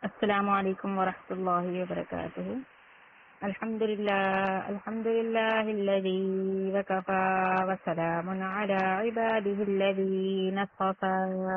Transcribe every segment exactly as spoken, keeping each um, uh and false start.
السلام علیکم ورحمۃ اللہ وبرکاتہ. الحمد للہ الحمد للہ الذی وکفی وسلام علی عباده الذین اصطفی.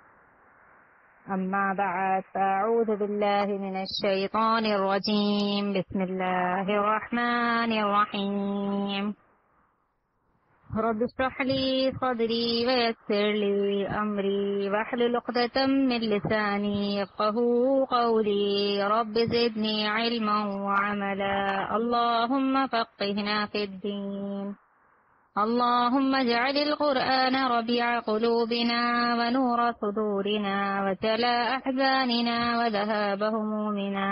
اما بعد فاعوذ باللہ من الشیطان الرجیم. بسم اللہ الرحمن الرحیم. رب اشرح لي صدري ويسر لي أمري واحلل عقدة من لساني يفقهوا قولي. رب زدني علما وعملا. اللهم فقهنا في الدين. اللهم اجعل القرآن ربيع قلوبنا ونور صدورنا وجلاء أحزاننا وذهاب همومنا.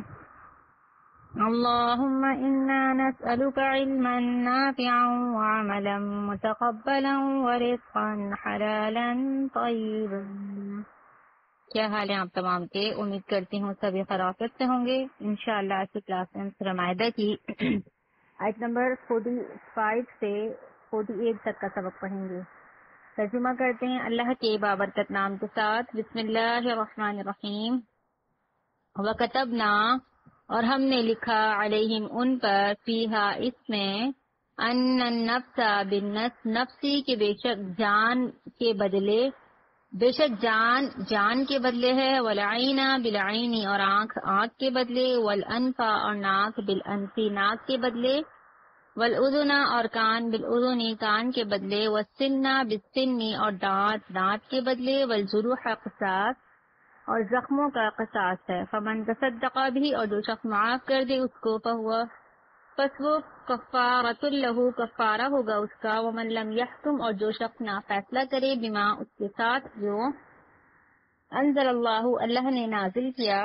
اللهم إنا نسألك علما نافعا وعملا متقبلا ورزقا حلالا طيبا. کیا حال ہیں آپ تمام کے؟ امید کرتی ہوں سبھی خیریت سے ہوں گے. انشاءاللہ آج کی کلاس میں سورہ مائدہ کی آیت نمبر پینتالیس سے اڑتالیس تک کا سبق پڑھیں گے. ترجمہ کرتے ہیں اللہ کے بابرکت نام کے ساتھ. بسم اللہ الرحمن الرحیم. وَكَتَبْنَا اور ہم نے لکھا علیہم ان پر فیہا اس میں ان النفس بالنفس نفسی کے بے شک جان کے بدلے بے شک جان جان کے بدلے ہے. والعین بالعین اور آنکھ آنکھ کے بدلے. والانف اور ناک بالانف ناک کے بدلے. والاذن اور کان بالاذن کان کے بدلے. والسن بالسن اور دانت دانت کے بدلے. والجروح قصاص اور زخموں کا قصاص ہے. فمن تصدق بھی اور جو شخص معاف کر دے اس کو فہو پس وہ کفارۃ لہ کفارہ ہوگا اس کا. ومن لم یحکم اور جو شخص نہ فیصلہ کرے بما اس کے ساتھ جو انزل اللہ اللہ نے نازل کیا.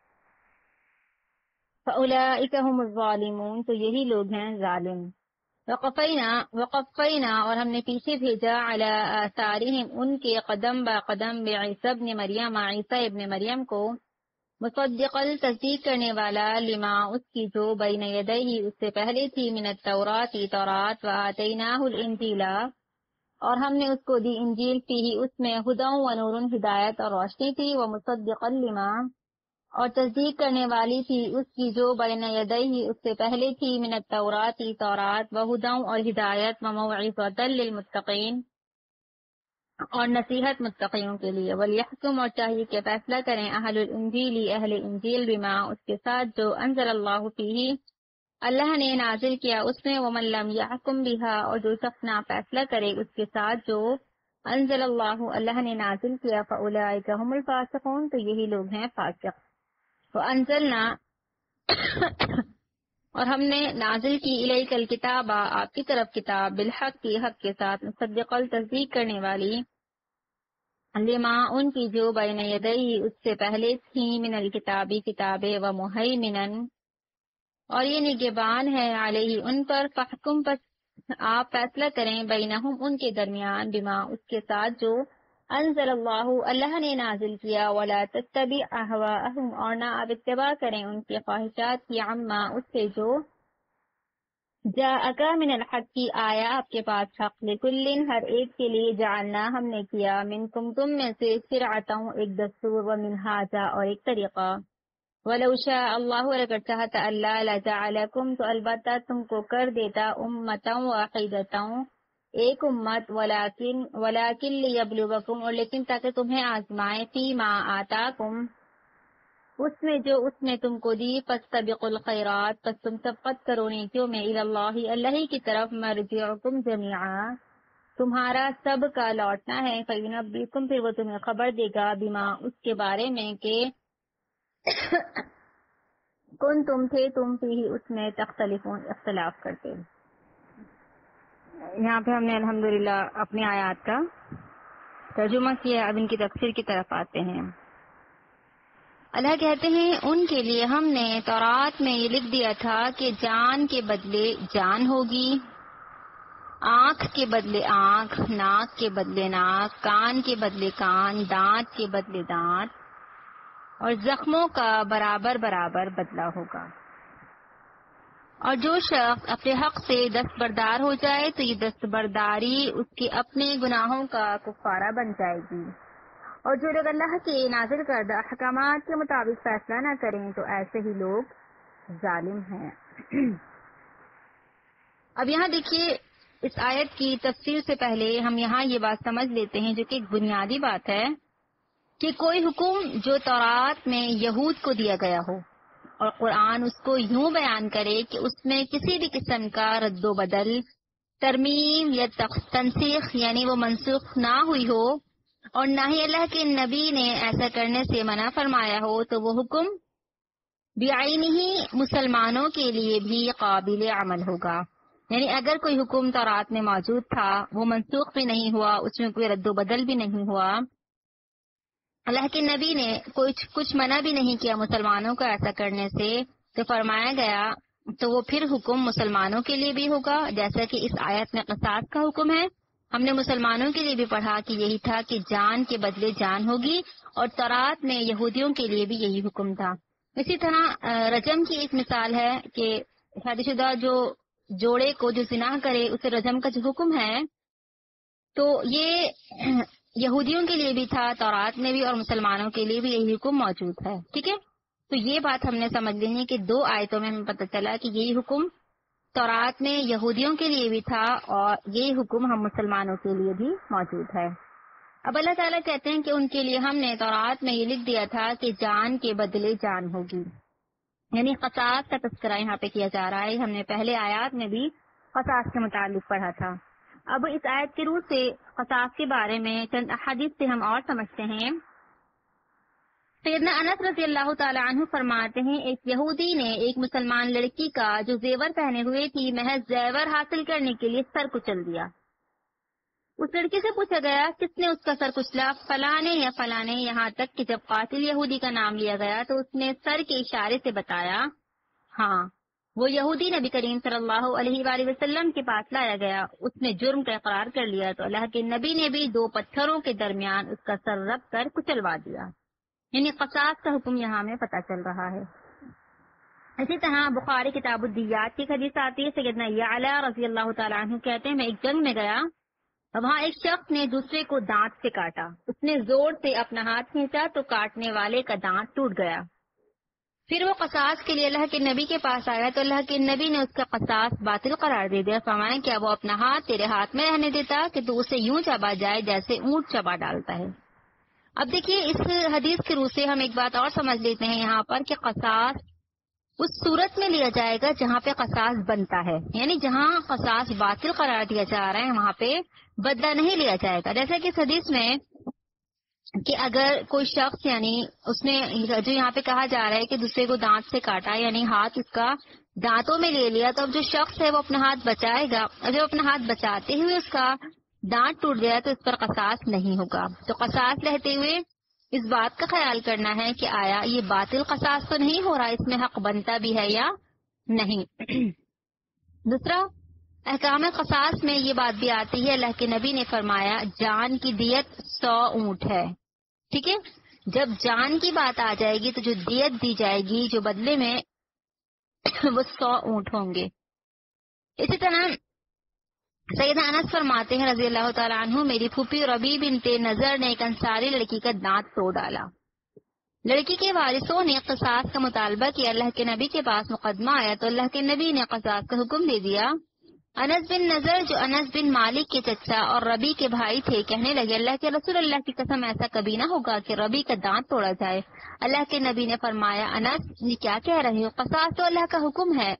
فاولئک هم الظالمون تو یہی لوگ ہیں ظالم. وقفینا وقفینا اور ہم نے پیچھے بھیجا علی آثارہم ان کے قدم با قدم بعیسی ابن مریم عیسی ابن مریم کو مصدقا تصدیق کرنے والا لما اس کی جو بین یدیہ اس سے پہلے تھی من التورات تورات. وآتیناہ الانجیل اور ہم نے اس کو دی انجیل فیہ اس میں ہدی و نور ہدایت اور روشنی تھی. ومصدقا لما اور تصدیق کرنے والی تھی اس کی جو بین یدیہ اس سے پہلے تھی من التورات تورات. وہدی اور ہدایت. وموعظۃ للمتقین اور نصیحت متقیوں کے لیے. ولیحکم اور چاہیے کہ فیصلہ کریں اہل الانجیل اہل انجیل بما اس کے ساتھ جو انزل اللہ فیہ اللہ نے نازل کیا اس میں. ومن لم یحکم بہا اور جو شخص نہ فیصلہ کرے اس کے ساتھ جو انزل اللہ اللہ نے نازل کیا. فاولئک هم الفاسقون تو یہی لوگ ہیں فاسق. وانزلنا اور ہم نے نازل کی الیک الکتاب آپ کی طرف کتاب بالحق کی حق کے ساتھ. مصدقا تصدیق کرنے والی لما ان کی جو بین یدیہ اس سے پہلے تھی من الکتابی کتابیں. ومہیمنا اور یہ نگہبان ہے علیہ ان پر. فحکم پس آپ فیصلہ کریں بینہم ان کے درمیان بما اس کے ساتھ جو انزل اللہ اللہ نے نازل کیا. ولا تتبع اہواءہم اور نہ آپ اتباع کریں ان کی خواہشات کی. عما اس سے جو جاءک من الحق کی آیا آپ کے پاس حق. لکل ہر ایک کے لیے جعلنا ہم نے کیا منکم تم میں سے شرعۃ ایک دستور. ومنہاجا اور ایک طریقہ. ولو شاء اللہ اگر چاہتا اللہ لجعلکم تو البتہ تم کو کر دیتا امۃ واحدۃ ایک امت. ولیکن ولیکن لیبلوکم اور لیکن تاکہ تمہیں آزمائے. فی ما آتاکم اس میں جو اس نے تم کو دی. فاستبقوا الخیرات پس تم سبقت کرو نیکیوں میں. الی اللہ اللہ کی طرف. مرجعکم جمیعا تمہارا سب کا لوٹنا ہے. فینبئکم پھر وہ تمہیں خبر دے گا بما اس کے بارے میں کہ کن تم تھے تم فیہ اس میں تختلفون اختلاف کرتے. یہاں پہ ہم نے الحمدللہ اپنی آیات کا ترجمہ کیا. اب ان کی تفسیر کی طرف آتے ہیں. اللہ کہتے ہیں ان کے لیے ہم نے تورات میں یہ لکھ دیا تھا کہ جان کے بدلے جان ہوگی, آنکھ کے بدلے آنکھ, ناک کے بدلے ناک, کان کے بدلے کان, دانت کے بدلے دانت, اور زخموں کا برابر برابر بدلہ ہوگا. اور جو شخص اپنے حق سے دستبردار ہو جائے تو یہ دستبرداری اس کے اپنے گناہوں کا کفارہ بن جائے گی. اور جو لوگ اللہ کے نازل کردہ احکامات کے مطابق فیصلہ نہ کریں تو ایسے ہی لوگ ظالم ہیں۔ اب یہاں دیکھیے اس آیت کی تفسیر سے پہلے ہم یہاں یہ بات سمجھ لیتے ہیں جو کہ ایک بنیادی بات ہے کہ کوئی حکم جو تورات میں یہود کو دیا گیا ہو اور قرآن اس کو یوں بیان کرے کہ اس میں کسی بھی قسم کا رد و بدل، ترمیم یا تنسیخ یعنی وہ منسوخ نہ ہوئی ہو اور نہ ہی اللہ کے نبی نے ایسا کرنے سے منع فرمایا ہو، تو وہ حکم بعینہ ہی مسلمانوں کے لیے بھی قابل عمل ہوگا۔ یعنی اگر کوئی حکم تورات میں موجود تھا، وہ منسوخ بھی نہیں ہوا، اس میں کوئی رد و بدل بھی نہیں ہوا، اللہ کے نبی نے کچھ کچھ منع بھی نہیں کیا مسلمانوں کو ایسا کرنے سے، تو فرمایا گیا تو وہ پھر حکم مسلمانوں کے لیے بھی ہوگا، جیسا کہ اس آیت میں قصاص کا حکم ہے۔ ہم نے مسلمانوں کے لیے بھی پڑھا کہ یہی تھا کہ جان کے بدلے جان ہوگی، اور تورات میں یہودیوں کے لیے بھی یہی حکم تھا۔ اسی طرح رجم کی ایک مثال ہے کہ شادی شدہ جو جوڑے کو جو زنا کرے اسے رجم کا جو حکم ہے، تو یہ یہودیوں کے لیے بھی تھا تورات میں بھی، اور مسلمانوں کے لیے بھی یہی حکم موجود ہے۔ ٹھیک ہے، تو یہ بات ہم نے سمجھ لینی کہ دو آیتوں میں ہمیں پتہ چلا کہ یہی حکم تورات میں یہودیوں کے لیے بھی تھا اور یہی حکم ہم مسلمانوں کے لیے بھی موجود ہے۔ اب اللہ تعالیٰ کہتے ہیں کہ ان کے لیے ہم نے تورات میں یہ لکھ دیا تھا کہ جان کے بدلے جان ہوگی، یعنی قصاص کا تذکرہ یہاں پہ کیا جا رہا ہے۔ ہم نے پہلے آیات میں بھی قصاص کے متعلق پڑھا تھا۔ اب اس آیت کے روح سے قصاص کے بارے میں چند احادیث سے ہم اور سمجھتے ہیں۔ سیدنا انس رضی اللہ تعالی عنہ فرماتے ہیں، ایک یہودی نے ایک مسلمان لڑکی کا جو زیور پہنے ہوئے تھی محض زیور حاصل کرنے کے لیے سر کچل دیا۔ اس لڑکی سے پوچھا گیا کس نے اس کا سر کچلا؟ فلاں نے یا فلاں نے، یہاں تک کہ جب قاتل یہودی کا نام لیا گیا تو اس نے سر کے اشارے سے بتایا ہاں وہ یہودی نبی کریم صلی اللہ علیہ وآلہ وسلم کے پاس لایا گیا۔ اس نے جرم کا اقرار کر لیا تو اللہ کے نبی نے بھی دو پتھروں کے درمیان اس کا سر رکھ کر کچلوا دیا۔ یعنی قصاص کا حکم یہاں میں پتہ چل رہا ہے۔ اسی طرح بخاری کتاب الدیات کی حدیث آتی ہے، سیدنا یعلا رضی اللہ تعالیٰ عنہ کہتے ہیں میں ایک جنگ میں گیا، وہاں ایک شخص نے دوسرے کو دانت سے کاٹا، اس نے زور سے اپنا ہاتھ کھینچا تو کاٹنے والے کا دانت ٹوٹ گیا۔ پھر وہ قصاص کے لیے اللہ کے نبی کے پاس آیا تو اللہ کے نبی نے اس کا قصاص باطل قرار دے دیا۔ فرمایا کیا وہ اپنا ہاتھ تیرے ہاتھ میں رہنے دیتا کہ تو اسے یوں چبا جائے جیسے اونٹ چبا ڈالتا ہے۔ اب دیکھیے اس حدیث کے روح سے ہم ایک بات اور سمجھ لیتے ہیں یہاں پر کہ قصاص اس صورت میں لیا جائے گا جہاں پہ قصاص بنتا ہے، یعنی جہاں قصاص باطل قرار دیا جا رہا ہے وہاں پہ بدلہ نہیں لیا جائے گا۔ جیسے کہ اس حدیث میں کہ اگر کوئی شخص یعنی اس نے جو یہاں پہ کہا جا رہا ہے کہ دوسرے کو دانت سے کاٹا، یعنی ہاتھ اس کا دانتوں میں لے لیا، تو اب جو شخص ہے وہ اپنا ہاتھ بچائے گا، اور جب اپنا ہاتھ بچاتے ہوئے اس کا دانت ٹوٹ گیا تو اس پر قصاص نہیں ہوگا۔ تو قصاص لیتے ہوئے اس بات کا خیال کرنا ہے کہ آیا یہ باطل قصاص تو نہیں ہو رہا، اس میں حق بنتا بھی ہے یا نہیں۔ دوسرا احکام قصاص میں یہ بات بھی آتی ہے، اللہ کے نبی نے فرمایا جان کی دیت سو اونٹ ہے۔ ٹھیک ہے، جب جان کی بات آ جائے گی تو جو دیت دی جائے گی جو بدلے میں وہ سو اونٹ ہوں گے۔ اسی طرح سیدنا انس فرماتے ہیں رضی اللہ تعالیٰ عنہ، میری پھوپھی ربیع بنت نضر نے ایک انصاری لڑکی کا دانت توڑ ڈالا۔ لڑکی کے وارثوں نے قصاص کا مطالبہ کیا، اللہ کے نبی کے پاس مقدمہ آیا تو اللہ کے نبی نے قصاص کا حکم دے دیا۔ انس بن نضر جو انس بن مالک کے چچا اور ربیع کے بھائی تھے کہنے لگے اللہ کے رسول اللہ کی قسم ایسا کبھی نہ ہوگا کہ ربیع کا دانت توڑا جائے۔ اللہ کے نبی نے فرمایا انس یہ کیا کہہ رہے ہو، قصاص تو اللہ کا حکم ہے۔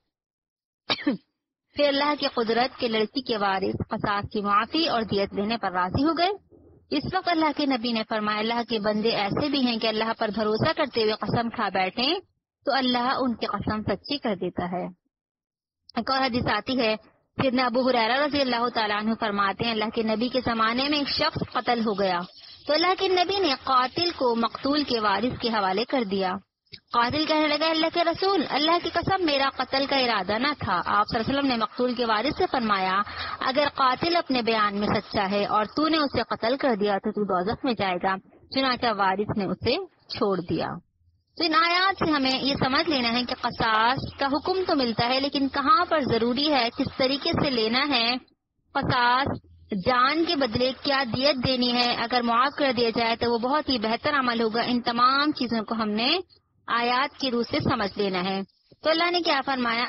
پھر اللہ کی قدرت کے لڑکی کے وارث قصاص کی معافی اور دیت لینے پر راضی ہو گئے۔ اس وقت اللہ کے نبی نے فرمایا اللہ کے بندے ایسے بھی ہیں کہ اللہ پر بھروسہ کرتے ہوئے قسم کھا بیٹھیں تو اللہ ان کی قسم سچی کر دیتا ہے۔ ایک اور حدیث آتی ہے، سیدنا ابو ہریرہ رضی اللہ تعالیٰ عنہ فرماتے ہیں اللہ کے نبی کے زمانے میں ایک شخص قتل ہو گیا تو اللہ کے نبی نے قاتل کو مقتول کے وارث کے حوالے کر دیا۔ قاتل کہنے لگا اللہ کے رسول اللہ کی قسم میرا قتل کا ارادہ نہ تھا۔ آپ صلی اللہ علیہ وسلم نے مقتول کے وارث سے فرمایا اگر قاتل اپنے بیان میں سچا ہے اور تو نے اسے قتل کر دیا تو تو دوزخ میں جائے گا، چنانچہ وارث نے اسے چھوڑ دیا۔ تو ان آیات سے ہمیں یہ سمجھ لینا ہے کہ قصاص کا حکم تو ملتا ہے لیکن کہاں پر ضروری ہے، کس طریقے سے لینا ہے۔ قصاص جان کے بدلے کیا دیت دینی ہے، اگر معاف کر دیا جائے تو وہ بہت ہی بہتر عمل ہوگا. ان تمام چیزوں کو ہم نے آیات کی روح سے سمجھ لینا ہے. تو اللہ نے کیا فرمایا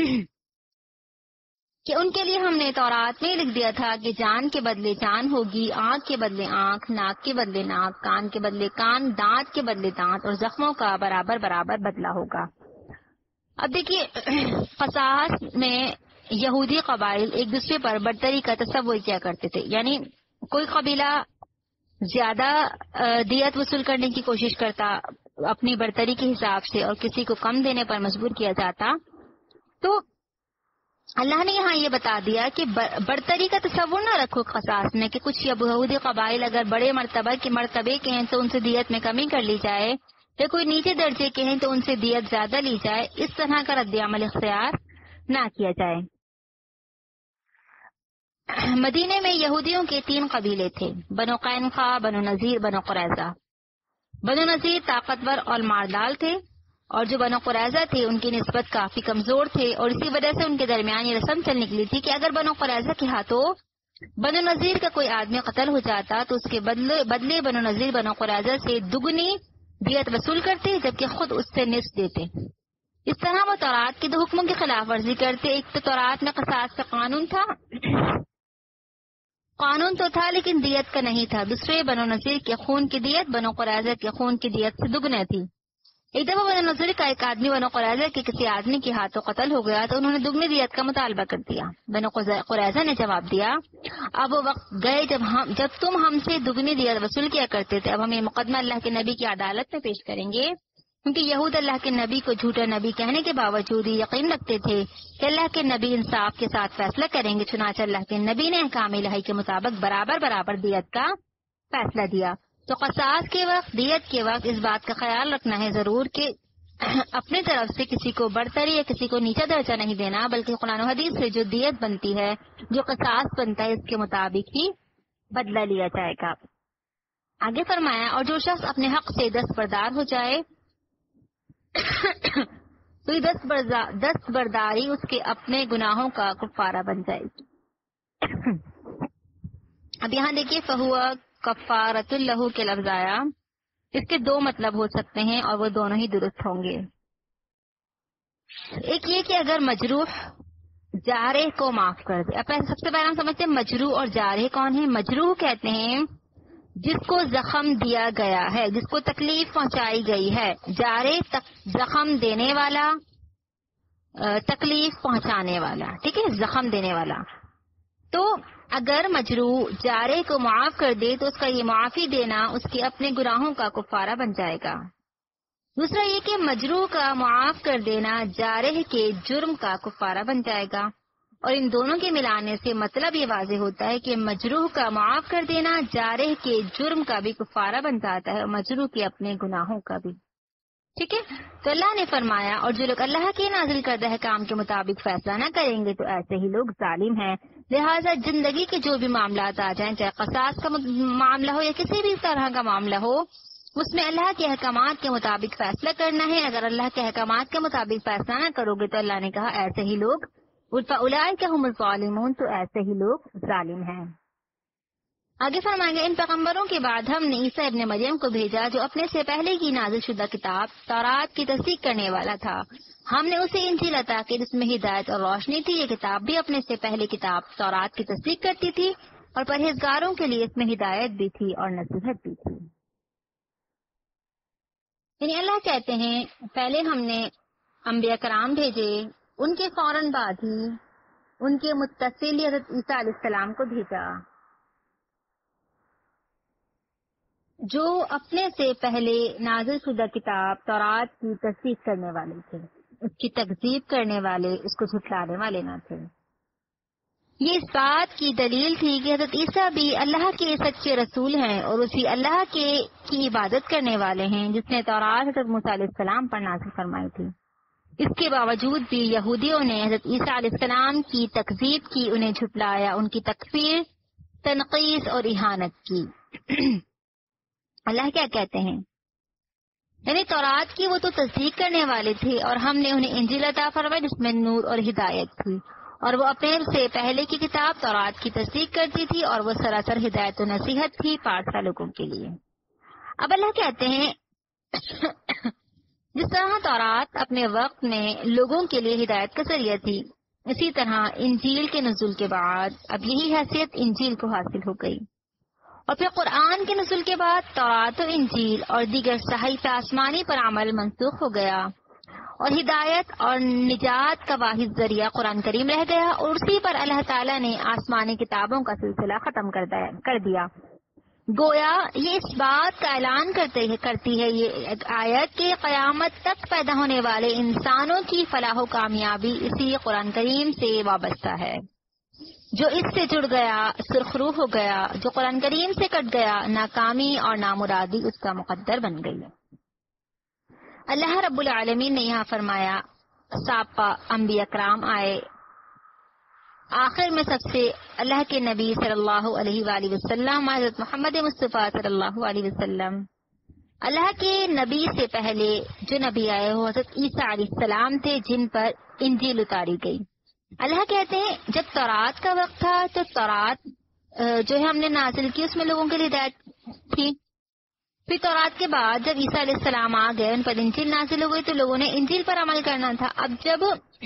کہ ان کے لیے ہم نے تورات میں لکھ دیا تھا کہ جان کے بدلے جان ہوگی، آنکھ کے بدلے آنکھ، ناک کے بدلے ناک، کان کے بدلے کان، دانت کے بدلے دانت، اور زخموں کا برابر برابر بدلہ ہوگا. اب دیکھیے قصاص میں یہودی قبائل ایک دوسرے پر برتری کا تصور کیا کرتے تھے. یعنی کوئی قبیلہ زیادہ دیت وصول کرنے کی کوشش کرتا اپنی برتری کے حساب سے، اور کسی کو کم دینے پر مجبور کیا جاتا. تو اللہ نے یہاں یہ بتا دیا کہ برتری کا تصور نہ رکھو قصاص میں، کہ کچھ یہودی قبائل اگر بڑے مرتبہ کے مرتبے کے ہیں تو ان سے دیت میں کمی کر لی جائے، یا کوئی نیچے درجے کے ہیں تو ان سے دیت زیادہ لی جائے. اس طرح کا رد عمل اختیار نہ کیا جائے. مدینے میں یہودیوں کے تین قبیلے تھے، بنو قینقاع، بنو نذیر، بنو قریظہ. بنو نذیر طاقتور اور مالدار تھے، اور جو بنو قریظہ تھے ان کی نسبت کافی کمزور تھے، اور اسی وجہ سے ان کے درمیان یہ رسم چل نکلی تھی کہ اگر بنو قریظہ کے ہاتھوں بنو نذیر کا کوئی آدمی قتل ہو جاتا تو اس کے بدلے بدلے بنو نذیر بنو قریظہ سے دگنی دیت وصول کرتے، جبکہ خود اس سے نصف دیتے. اس طرح وہ تورات کے دو حکموں کی خلاف ورزی کرتے. ایک تو تورات میں قصاص کا قانون تھا قانون تو تھا لیکن دیت کا نہیں تھا. دوسرے بنو نذیر کے خون کی دیت بنو قریظہ کے خون کی دیت سے دگنے تھی. ایک دفعہ بنو نذیر کا ایک آدمی بنو قریظہ کے کسی آدمی کے ہاتھوں قتل ہو گیا تو انہوں نے دگنی دیت کا مطالبہ کر دیا. بنو قریظہ نے جواب دیا، اب وہ وقت گئے جب ہم جب تم ہم سے دگنی دیت وصول کیا کرتے تھے. اب ہم یہ مقدمہ اللہ کے نبی کی عدالت میں پیش کریں گے، کیونکہ یہود اللہ کے نبی کو جھوٹا نبی کہنے کے باوجود یقین رکھتے تھے کہ اللہ کے نبی انصاف کے ساتھ فیصلہ کریں گے. چنانچہ اللہ کے نبی نے احکام الہی کے مطابق برابر برابر دیت کا فیصلہ دیا. تو قصاص کے وقت، دیت کے وقت اس بات کا خیال رکھنا ہے ضرور کہ اپنے طرف سے کسی کو برتری یا کسی کو نیچا درجہ نہیں دینا، بلکہ قرآن و حدیث سے جو دیت بنتی ہے، جو قصاص بنتا ہے، اس کے مطابق ہی بدلہ لیا جائے گا. آگے فرمایا، اور جو شخص اپنے حق سے دستبردار ہو جائے تو دست برداری اس کے اپنے گناہوں کا کفارہ بن جائے گی. اب یہاں دیکھیے فہوا کفارۃ لہ کے لفظ آیا، اس کے دو مطلب ہو سکتے ہیں اور وہ دونوں ہی درست ہوں گے. ایک یہ کہ اگر مجروح جارح کو معاف کر دے. اب سب سے پہلے ہم سمجھتے ہیں مجروح اور جارح کون ہے. مجروح کہتے ہیں جس کو زخم دیا گیا ہے، جس کو تکلیف پہنچائی گئی ہے. جارح زخم دینے والا، تکلیف پہنچانے والا، ٹھیک ہے، زخم دینے والا. تو اگر مجروح جارح کو معاف کر دے تو اس کا یہ معافی دینا اس کے اپنے گناہوں کا کفارہ بن جائے گا. دوسرا یہ کہ مجروح کا معاف کر دینا جارح کے جرم کا کفارہ بن جائے گا. اور ان دونوں کے ملانے سے مطلب یہ واضح ہوتا ہے کہ مجروح کا معاف کر دینا جارح کے جرم کا بھی کفارہ بن جاتا ہے، اور مجروح کے اپنے گناہوں کا بھی. ٹھیک ہے. تو اللہ نے فرمایا، اور جو لوگ اللہ کے نازل کردہ حکام کے مطابق فیصلہ نہ کریں گے تو ایسے ہی لوگ ظالم ہیں. لہٰذا زندگی کے جو بھی معاملات آ جائیں، چاہے قصاص کا معاملہ ہو یا کسی بھی طرح کا معاملہ ہو، اس میں اللہ کے احکامات کے مطابق فیصلہ کرنا ہے. اگر اللہ کے احکامات کے مطابق فیصلہ نہ کرو گے تو اللہ نے کہا ایسے ہی لوگ اولئک هم الظالمون، تو ایسے ہی لوگ ظالم ہیں. آگے فرمائیں گے، ان پیغمبروں کے بعد ہم نے عیسیٰ ابن مریم کو بھیجا جو اپنے سے پہلے کی نازل شدہ کتاب تورات کی تصدیق کرنے والا تھا. ہم نے اسے انجیل عطا کی جس میں ہدایت اور روشنی تھی. یہ کتاب بھی اپنے سے پہلے کتاب تورات کی تصدیق کرتی تھی، اور پرہیزگاروں کے لیے اس میں ہدایت بھی تھی اور نصیحت بھی تھی. یعنی اللہ کہتے ہیں پہلے ہم نے انبیاء کرام بھیجے، ان کے فوراً بعد ہی ان کے متصل حضرت عیسیٰ علیہ السلام کو بھیجا جو اپنے سے پہلے نازل شدہ کتاب تورات کی تصدیق کرنے والے تھے، اس کی تکذیب کرنے والے، اس کو جھٹلانے والے نہ تھے. یہ اس بات کی دلیل تھی کہ حضرت عیسیٰ بھی اللہ کے سچے رسول ہیں اور اسی اللہ کے کی عبادت کرنے والے ہیں جس نے تورات حضرت موسیٰ علیہ السلام پر نازل فرمائی تھی. اس کے باوجود بھی یہودیوں نے حضرت عیسیٰ علیہ السلام کی تکذیب کی، انہیں جھٹلایا، ان کی تکفیر، تنقیص اور اہانت کی. اللہ کیا کہتے ہیں، یعنی تورات کی وہ تو تصدیق کرنے والے تھے اور ہم نے انہیں انجیل عطا فرمائی جس میں نور اور ہدایت تھی، اور وہ اپنے سے پہلے کی کتاب تورات کی تصدیق کرتی تھی اور وہ سراسر ہدایت و نصیحت تھی پارسا لوگوں کے لیے۔ اب اللہ کہتے ہیں جس طرح تورات اپنے وقت میں لوگوں کے لیے ہدایت کا ذریعہ تھی، اسی طرح انجیل کے نزول کے بعد اب یہی حیثیت انجیل کو حاصل ہو گئی، اور پھر قرآن کے نزول کے بعد تورات و انجیل اور دیگر صحائف آسمانی پر عمل منسوخ ہو گیا، اور ہدایت اور نجات کا واحد ذریعہ قرآن کریم رہ گیا، اور اسی پر اللہ تعالیٰ نے آسمانی کتابوں کا سلسلہ ختم کر دیا۔ گویا یہ اس بات کا اعلان کرتے کرتی ہے یہ آیت کہ قیامت تک پیدا ہونے والے انسانوں کی فلاح و کامیابی اسی قرآن کریم سے وابستہ ہے۔ جو اس سے جڑ گیا سرخرو ہو گیا، جو قرآن کریم سے کٹ گیا ناکامی اور نامرادی اس کا مقدر بن گئی۔ اللہ رب العالمین نے یہاں فرمایا ساپا انبیاء کرام آئے، آخر میں سب سے اللہ کے نبی صلی اللہ علیہ وآلہ وسلم حضرت محمد مصطفیٰ صلی اللہ علیہ وسلم۔ اللہ کے نبی سے پہلے جو نبی آئے وہ حضرت عیسیٰ علیہ السلام تھے، جن پر انجیل اتاری گئی۔ اللہ کہتے ہیں جب تورات کا وقت تھا تو تورات جو ہے ہم نے نازل کی، اس میں لوگوں کے لیے ہدایت تھی۔ پھر تورات کے بعد جب عیسیٰ علیہ السلام آ گئے، ان پر انجیل نازل ہو گئی تو لوگوں نے انجیل پر عمل کرنا تھا۔ اب جب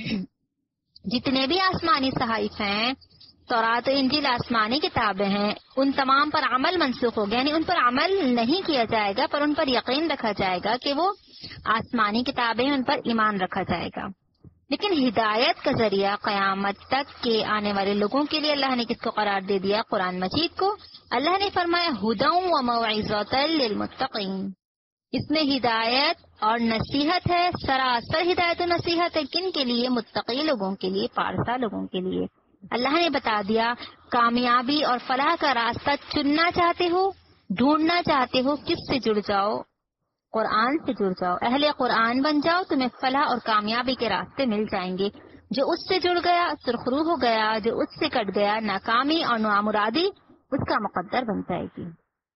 جتنے بھی آسمانی صحائف ہیں، تورات و انجیل آسمانی کتابیں ہیں، ان تمام پر عمل منسوخ ہو گیا، یعنی ان پر عمل نہیں کیا جائے گا، پر ان پر یقین رکھا جائے گا کہ وہ آسمانی کتابیں، ان پر ایمان رکھا جائے گا۔ لیکن ہدایت کا ذریعہ قیامت تک کے آنے والے لوگوں کے لیے اللہ نے کس کو قرار دے دیا؟ قرآن مجید کو۔ اللہ نے فرمایا ہدی و موعظۃ للمتقین، اس میں ہدایت اور نصیحت ہے، سراسر ہدایت و نصیحت ہے۔ کن کے لیے؟ متقی لوگوں کے لیے، پارسا لوگوں کے لیے۔ اللہ نے بتا دیا کامیابی اور فلاح کا راستہ چننا چاہتے ہو، ڈھونڈنا چاہتے ہو، کس سے جڑ جاؤ؟ قرآن سے جڑ جاؤ، اہل قرآن بن جاؤ، تمہیں فلاح اور کامیابی کے راستے مل جائیں گے۔ جو اس سے جڑ گیا سرخرو ہو گیا، جو اس سے کٹ گیا ناکامی اور نامرادی اس کا مقدر بن جائے گی۔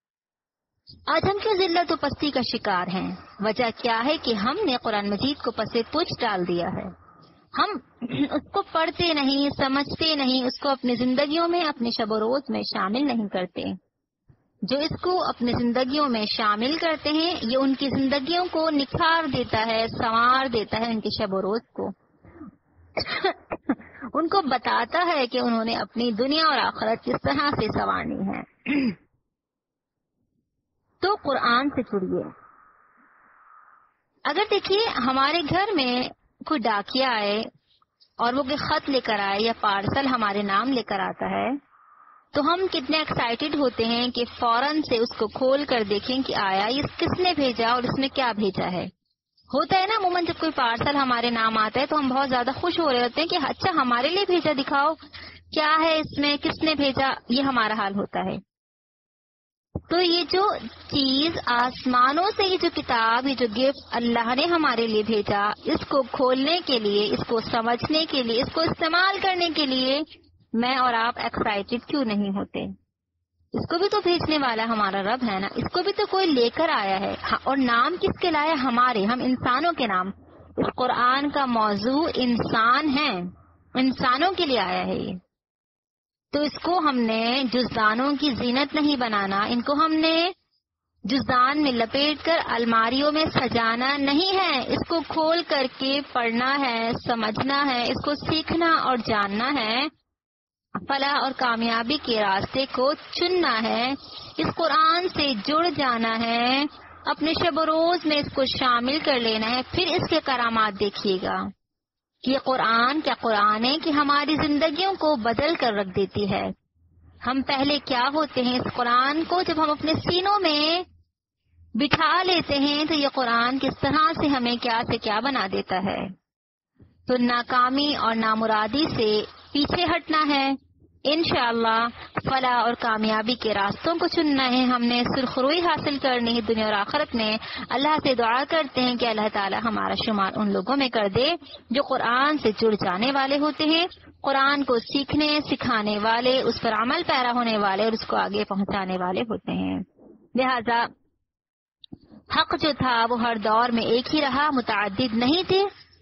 آج ہم کیوں ذلت و پستی کا شکار ہیں؟ وجہ کیا ہے کہ ہم نے قرآن مجید کو پس پوچھ ڈال دیا ہے۔ ہم اس کو پڑھتے نہیں، سمجھتے نہیں، اس کو اپنی زندگیوں میں، اپنے شب و روز میں شامل نہیں کرتے۔ جو اس کو اپنی زندگیوں میں شامل کرتے ہیں یہ ان کی زندگیوں کو نکھار دیتا ہے، سنوار دیتا ہے ان کے شب و روز کو ان کو بتاتا ہے کہ انہوں نے اپنی دنیا اور آخرت کس طرح سے سنوارنی ہے۔ تو قرآن سے جڑیے۔ اگر دیکھیے ہمارے گھر میں کوئی ڈاکیا آئے اور وہ کوئی خط لے کر آئے یا پارسل ہمارے نام لے کر آتا ہے تو ہم کتنے ایکسائٹیڈ ہوتے ہیں کہ فوراً سے اس کو کھول کر دیکھیں کہ آیا یہ کس نے بھیجا اور اس نے کیا بھیجا ہے۔ ہوتا ہے نا عموماً جب کوئی پارسل ہمارے نام آتا ہے تو ہم بہت زیادہ خوش ہو رہے ہوتے ہیں کہ اچھا ہمارے لیے بھیجا، دکھاؤ کیا ہے اس میں، کس نے بھیجا، یہ ہمارا حال ہوتا ہے۔ تو یہ جو چیز آسمانوں سے، یہ جو کتاب، یہ جو گفٹ اللہ نے ہمارے لیے بھیجا، اس کو کھولنے کے لیے، اس کو سمجھنے کے لیے، اس کو استعمال کرنے کے لیے میں اور آپ ایکسائٹیڈ کیوں نہیں ہوتے؟ اس کو بھی تو بھیجنے والا ہمارا رب ہے نا، اس کو بھی تو کوئی لے کر آیا ہے، اور نام کس کے لایا؟ ہمارے، ہم انسانوں کے نام۔ اس قرآن کا موضوع انسان ہے، انسانوں کے لیے آیا ہے یہ۔ تو اس کو ہم نے جزدانوں کی زینت نہیں بنانا، ان کو ہم نے جزدان میں لپیٹ کر الماریوں میں سجانا نہیں ہے، اس کو کھول کر کے پڑھنا ہے، سمجھنا ہے، اس کو سیکھنا اور جاننا ہے، فلاح اور کامیابی کے راستے کو چننا ہے، اس قرآن سے جڑ جانا ہے، اپنے شب و روز میں اس کو شامل کر لینا ہے۔ پھر اس کے کرامات دیکھیے گا کہ یہ قرآن کیا قرآن ہے کہ ہماری زندگیوں کو بدل کر رکھ دیتی ہے۔ ہم پہلے کیا ہوتے ہیں، اس قرآن کو جب ہم اپنے سینوں میں بٹھا لیتے ہیں تو یہ قرآن کس طرح سے ہمیں کیا سے کیا بنا دیتا ہے۔ تو ناکامی اور نامرادی سے پیچھے ہٹنا ہے، انشاءاللہ فلاح اور کامیابی کے راستوں کو چننا ہے، ہم نے سرخروئی حاصل کرنی ہے دنیا اور آخرت میں۔ اللہ سے دعا کرتے ہیں کہ اللہ تعالی ہمارا شمار ان لوگوں میں کر دے جو قرآن سے جڑ جانے والے ہوتے ہیں، قرآن کو سیکھنے سکھانے والے، اس پر عمل پیرا ہونے والے اور اس کو آگے پہنچانے والے ہوتے ہیں۔ لہذا حق جو تھا وہ ہر دور میں ایک ہی رہا، متعدد نہیں تھے،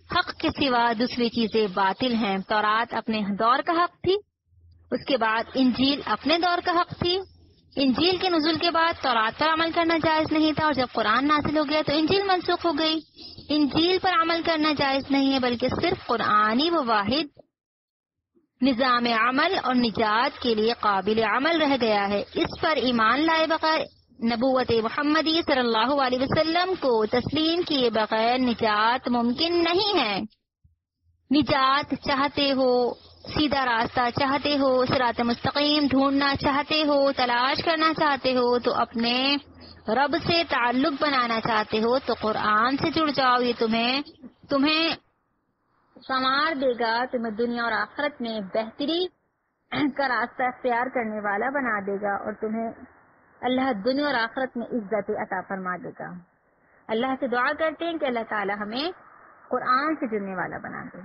حق کے سوا دوسری چیزیں باطل ہیں. تورات اپنے دور کا حق تھی، اس کے بعد انجیل اپنے دور کا حق تھی. انجیل کے نزول کے بعد تورات پر عمل کرنا جائز نہیں تھا، اور جب قرآن نازل ہو گیا تو انجیل منسوخ ہو گئی. انجیل پر عمل کرنا جائز نہیں ہے، بلکہ صرف قرآنی و واحد نظام عمل اور نجات کے لیے قابل عمل رہ گیا ہے. اس پر ایمان لائے بغیر نبوت محمدی صلی اللہ علیہ وسلم کو تسلیم کیے بغیر نجات ممکن نہیں ہے. نجات چاہتے ہو، سیدھا راستہ چاہتے ہو، صراط مستقیم ڈھونڈنا چاہتے ہو، تلاش کرنا چاہتے ہو، تو اپنے رب سے تعلق بنانا چاہتے ہو تو قرآن سے جڑ جاؤ. یہ تمہیں تمہیں سنوار دے گا، تمہیں دنیا اور آخرت میں بہتری کا راستہ اختیار کرنے والا بنا دے گا، اور تمہیں اللہ دنیا اور آخرت میں عزت عطا فرما دے گا. اللہ سے دعا کرتے ہیں کہ اللہ تعالی ہمیں قرآن سے جڑنے والا بنا دے.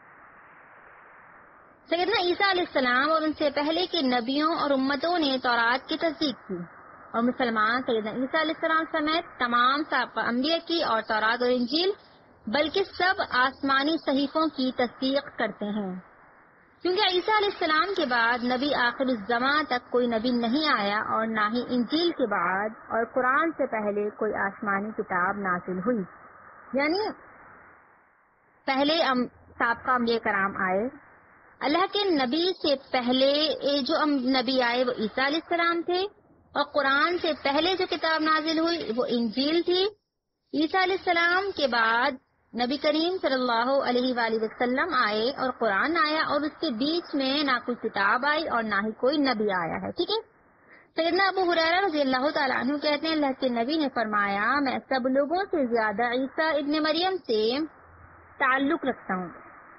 سیدنا عیسیٰ علیہ السلام اور ان سے پہلے کے نبیوں اور امتوں نے تورات کی تصدیق کی، اور مسلمان سیدنا عیسیٰ علیہ السلام سمیت تمام سابقہ انبیاء کی اور تورات اور انجیل بلکہ سب آسمانی صحیفوں کی تصدیق کرتے ہیں، کیونکہ عیسیٰ علیہ السلام کے بعد نبی آخر الزماں تک کوئی نبی نہیں آیا، اور نہ ہی انجیل کے بعد اور قرآن سے پہلے کوئی آسمانی کتاب نازل ہوئی. یعنی پہلے سابقہ انبیاء کرام آئے، اللہ کے نبی سے پہلے جو نبی آئے وہ عیسیٰ علیہ السلام تھے، اور قرآن سے پہلے جو کتاب نازل ہوئی وہ انجیل تھی. عیسیٰ علیہ السلام کے بعد نبی کریم صلی اللہ علیہ وآلہ وسلم آئے اور قرآن آیا، اور اس کے بیچ میں نہ کوئی کتاب آئی اور نہ ہی کوئی نبی آیا ہے. ٹھیک ہے. سیدنا ابو ہریرہ رضی اللہ تعالیٰ عنہ کہتے ہیں اللہ کے نبی نے فرمایا میں سب لوگوں سے زیادہ عیسیٰ ابن مریم سے تعلق رکھتا ہوں.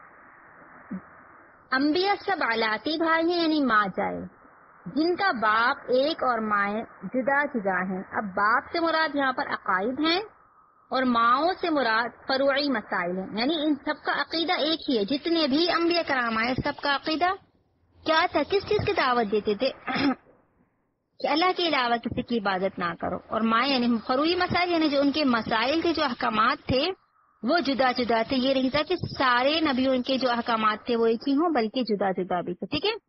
انبیاء سب علاتی بھائی ہیں، یعنی ماں جائے، جن کا باپ ایک اور مائیں جدا جدا ہیں. اب باپ سے مراد یہاں پر عقائد ہیں اور ماؤں سے مراد فروعی مسائل ہیں، یعنی ان سب کا عقیدہ ایک ہی ہے. جتنے بھی انبیاء کرام آئے سب کا عقیدہ کیا تھا؟ کس چیز کی دعوت دیتے تھے؟ کہ اللہ کے علاوہ کسی کی عبادت نہ کرو. اور مائیں یعنی فروعی مسائل، یعنی جو ان کے مسائل کے جو احکامات تھے وہ جدا جدا تھے. یہ نہیں تھا کہ سارے نبیوں کے جو احکامات تھے وہ ایک ہی ہوں، بلکہ جدا جدا بھی تھے. ٹھیک ہے.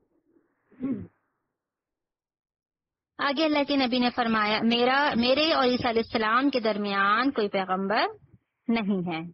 آگے اللہ کے نبی نے فرمایا میرا میرے اور عیسیٰ علیہ السلام کے درمیان کوئی پیغمبر نہیں ہے.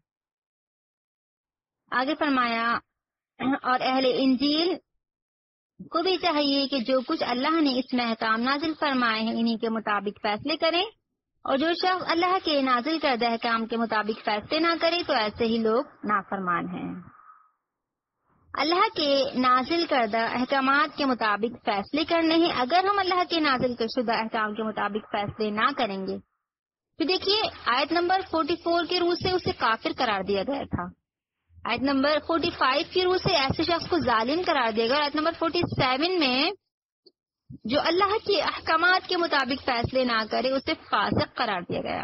آگے فرمایا اور اہل انجیل کو بھی چاہیے کہ جو کچھ اللہ نے اس میں احکام نازل فرمائے ہیں انہی کے مطابق فیصلے کریں، اور جو شخص اللہ کے نازل کردہ احکام کے مطابق فیصلے نہ کرے تو ایسے ہی لوگ نافرمان ہیں. اللہ کے نازل کردہ احکامات کے مطابق فیصلے کرنے ہیں. اگر ہم اللہ کے نازل شدہ احکام کے مطابق فیصلے نہ کریں گے تو دیکھیے آیت نمبر چوالیس کے روح سے اسے کافر قرار دیا گیا تھا. آیت نمبر پینتالیس کی روح سے ایسے شخص کو ظالم قرار دیا گیا. آیت نمبر سینتالیس میں جو اللہ کے احکامات کے مطابق فیصلے نہ کرے اسے فاسق قرار دیا گیا.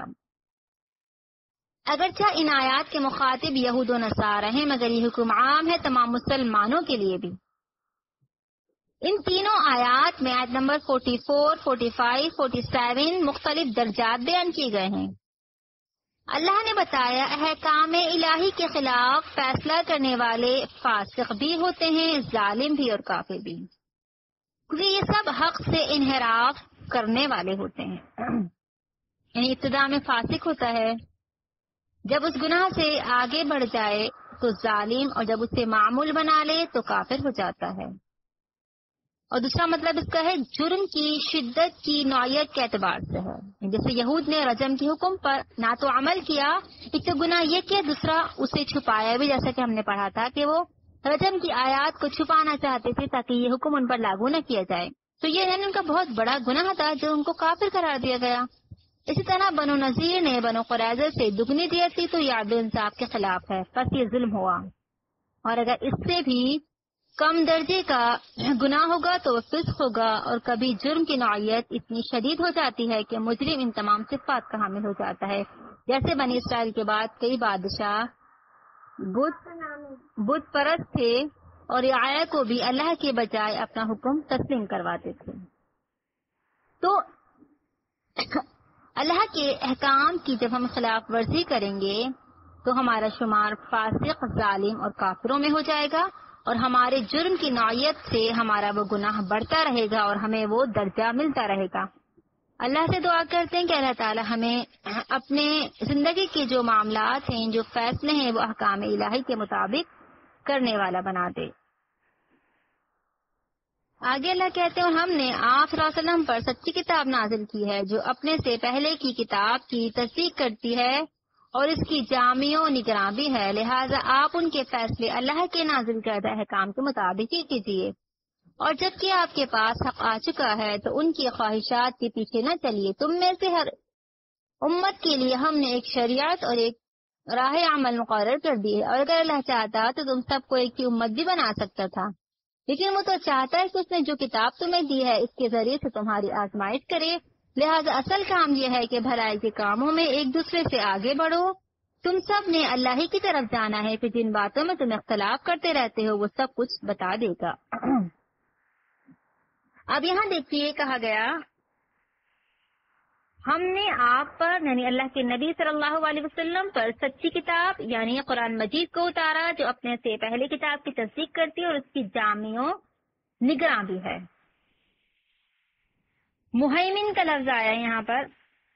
اگرچہ ان آیات کے مخاطب یہود و نصارہ ہیں مگر یہ حکم عام ہے تمام مسلمانوں کے لیے بھی. ان تینوں آیات میں آیت نمبر چوالیس، پینتالیس، سینتالیس مختلف درجات بیان کیے گئے ہیں. اللہ نے بتایا احکام الہی کے خلاف فیصلہ کرنے والے فاسق بھی ہوتے ہیں، ظالم بھی اور کافر بھی، کیونکہ یہ سب حق سے انحراف کرنے والے ہوتے ہیں. یعنی ابتدا میں فاسق ہوتا ہے، جب اس گناہ سے آگے بڑھ جائے تو ظالم، اور جب اسے معمول بنا لے تو کافر ہو جاتا ہے. اور دوسرا مطلب اس کا ہے جرم کی شدت کی نوعیت کے اعتبار سے ہے. جیسے یہود نے رجم کے حکم پر نہ تو عمل کیا، ایک تو گناہ یہ کیا، دوسرا اسے چھپایا بھی، جیسا کہ ہم نے پڑھا تھا کہ وہ رجم کی آیات کو چھپانا چاہتے تھے تاکہ یہ حکم ان پر لاگو نہ کیا جائے. تو یہ یعنی ان کا بہت بڑا گناہ تھا جو ان کو کافر قرار دیا گیا. اسی طرح بنو نذیر نے بنو قریظہ سے دگنی دیت تھی تو یہ عدل انصاف کے خلاف ہے، بس یہ ظلم ہوا. اور اگر اس سے بھی کم درجے کا گناہ ہوگا تو وہ فسق ہوگا. اور کبھی جرم کی نوعیت اتنی شدید ہو جاتی ہے کہ مجرم ان تمام صفات کا حامل ہو جاتا ہے. جیسے بنی اسرائیل کے بعد کئی بادشاہ بت بت پرست تھے اور رعایا کو بھی اللہ کے بجائے اپنا حکم تسلیم کرواتے تھے. تو اللہ کے احکام کی جب ہم خلاف ورزی کریں گے تو ہمارا شمار فاسق، ظالم اور کافروں میں ہو جائے گا، اور ہمارے جرم کی نوعیت سے ہمارا وہ گناہ بڑھتا رہے گا اور ہمیں وہ درجہ ملتا رہے گا۔ اللہ سے دعا کرتے ہیں کہ اللہ تعالی ہمیں اپنے زندگی کے جو معاملات ہیں، جو فیصلے ہیں، وہ احکام الہی کے مطابق کرنے والا بنا دے۔ آگے اللہ کہتے ہیں، اور ہم نے آپ صلی اللہ علیہ وسلم پر سچی کتاب نازل کی ہے جو اپنے سے پہلے کی کتاب کی تصدیق کرتی ہے اور اس کی جامع و نگراں بھی ہے، لہٰذا آپ ان کے فیصلے اللہ کے نازل کردہ احکام کے مطابق ہی کیجیے، اور جب کہ آپ کے پاس حق آ چکا ہے تو ان کی خواہشات کے پیچھے نہ چلیے۔ تم میں سے ہر امت کے لیے ہم نے ایک شریعت اور ایک راہ عمل مقرر کر دی ہے، اور اگر اللہ چاہتا تو تم سب کو ایک ہی امت بھی بنا سکتا تھا، لیکن وہ تو چاہتا ہے کہ اس نے جو کتاب تمہیں دی ہے اس کے ذریعے سے تمہاری آزمائش کرے، لہذا اصل کام یہ ہے کہ بھلائی کے کاموں میں ایک دوسرے سے آگے بڑھو۔ تم سب نے اللہ ہی کی طرف جانا ہے، پھر جن باتوں میں تم اختلاف کرتے رہتے ہو وہ سب کچھ بتا دے گا۔ اب یہاں دیکھیے کہا گیا ہم نے آپ پر یعنی اللہ کے نبی صلی اللہ علیہ وسلم پر سچی کتاب یعنی قرآن مجید کو اتارا جو اپنے سے پہلے کتاب کی تصدیق کرتی ہے اور اس کی جامع و نگراں بھی ہے۔ مہیمن کا لفظ آیا یہاں پر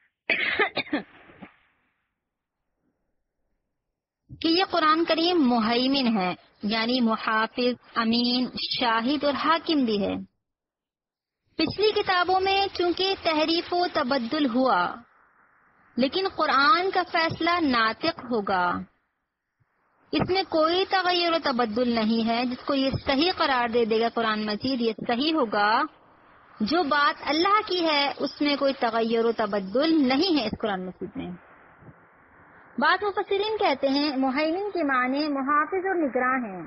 کہ یہ قرآن کریم مہیمن ہے، یعنی محافظ، امین، شاہد اور حاکم بھی ہے۔ پچھلی کتابوں میں چونکہ تحریف و تبدل ہوا، لیکن قرآن کا فیصلہ ناطق ہوگا، اس میں کوئی تغیر و تبدل نہیں ہے، جس کو یہ صحیح قرار دے دے گا قرآن مجید، یہ صحیح ہوگا۔ جو بات اللہ کی ہے اس میں کوئی تغیر و تبدل نہیں ہے اس قرآن مجید میں۔ بعض مفسرین کہتے ہیں مہیمن کے معنی محافظ اور نگراں ہیں۔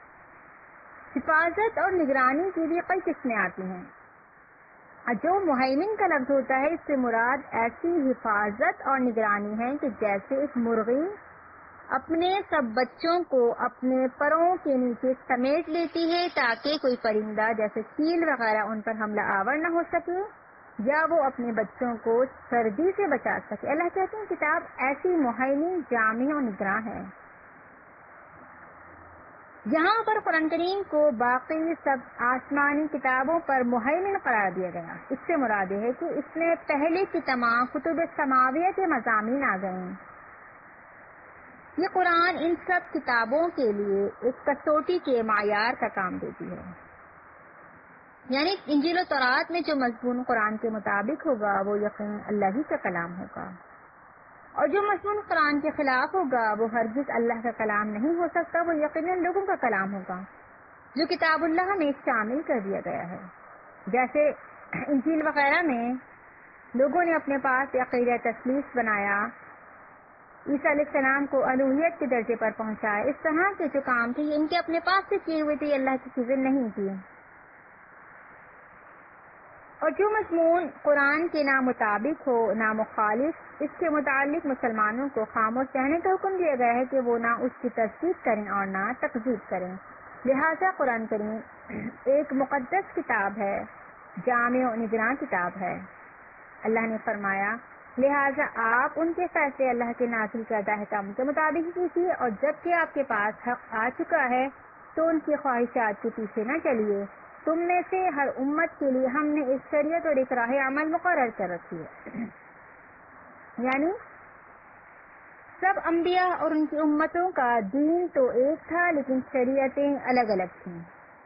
حفاظت اور نگرانی کی بھی کئی قسمیں آتی ہیں۔ جو مہیمن کا لفظ ہوتا ہے اس سے مراد ایسی حفاظت اور نگرانی ہے کہ جیسے ایک مرغی اپنے سب بچوں کو اپنے پروں کے نیچے سمیٹ لیتی ہے تاکہ کوئی پرندہ جیسے چیل وغیرہ ان پر حملہ آور نہ ہو سکے یا وہ اپنے بچوں کو سردی سے بچا سکے۔ اللہ کہتے ہیں کتاب ایسی مہیمن، جامع و نگراں ہے۔ یہاں پر قرآن کریم کو باقی سب آسمانی کتابوں پر مہیمن قرار دیا گیا۔ اس سے مراد ہے کہ اس میں پہلے کی تمام کتب سماویہ کے مضامین آ گئے ہیں۔ یہ قرآن ان سب کتابوں کے لیے ایک کسوٹی کے معیار کا کام دیتی ہے، یعنی انجیل و تورات میں جو مضمون قرآن کے مطابق ہوگا وہ یقیناً اللہ ہی کا کلام ہوگا، اور جو مضمون قرآن کے خلاف ہوگا وہ ہرگز اللہ کا کلام نہیں ہو سکتا، وہ یقیناً لوگوں کا کلام ہوگا جو کتاب اللہ میں شامل کر دیا گیا ہے۔ جیسے انجیل وغیرہ میں لوگوں نے اپنے پاس عقیدہ تثلیث بنایا، عیسیٰ علیہ السلام کو الوہیت کے درجے پر پہنچایا، اس طرح کے جو کام تھے یہ ان کے اپنے پاس سے کیے ہوئے تھے، یہ اللہ کی چیزیں نہیں کی۔ اور جو مضمون قرآن کے نہ مطابق ہو نہ مخالف، اس کے متعلق مسلمانوں کو خاموش رہنے کا حکم دیا گیا ہے کہ وہ نہ اس کی تصدیق کریں اور نہ تکذیب کریں۔ لہذا قرآن کریم ایک مقدس کتاب ہے، جامع و نگراں کتاب ہے۔ اللہ نے فرمایا لہذا آپ ان کے فیصلے اللہ کے نازل کردہ احکام کے مطابق کیجیے، اور جب کہ آپ کے پاس حق آ چکا ہے تو ان کی خواہشات کے پیچھے نہ چلیے۔ تم میں سے ہر امت کے لیے ہم نے ایک شریعت اور ایک راہ عمل مقرر کر رکھی ہے، یعنی سب انبیاء اور ان کی امتوں کا دین تو ایک تھا لیکن شریعتیں الگ الگ تھیں۔